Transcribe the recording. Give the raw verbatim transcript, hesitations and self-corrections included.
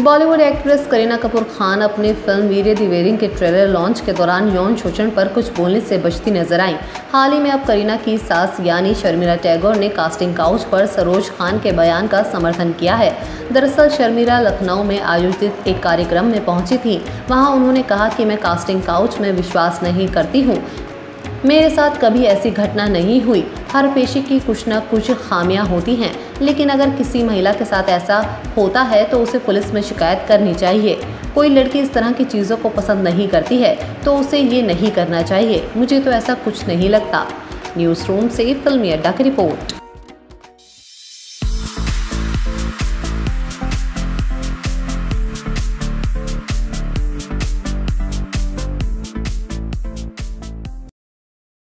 Bollywood actress Kareena Kapoor Khan अपनी film Veere Di Wedding के trailer launch के दौरान यौन शोषण पर कुछ बोलने से बचती नजर आईं। हाल ही में अब करीना की सास यानी शर्मिला टैगोर ने कास्टिंग काउच पर सरोज खान के बयान का समर्थन किया है। दरअसल शर्मिला लखनऊ में आयोजित एक कार्यक्रम में पहुंची थी। वहां उन्होंने कहा कि मैं कास्टिंग काउच में विश्वास नहीं करती हूँ, मेरे साथ कभी ऐसी घटना नहीं हुई। हर पेशे की कुछ न कुछ खामियां होती हैं, लेकिन अगर किसी महिला के साथ ऐसा होता है तो उसे पुलिस में शिकायत करनी चाहिए। कोई लड़की इस तरह की चीज़ों को पसंद नहीं करती है तो उसे ये नहीं करना चाहिए। मुझे तो ऐसा कुछ नहीं लगता। न्यूज़ रूम से फिल्मी अड्डा की रिपोर्ट।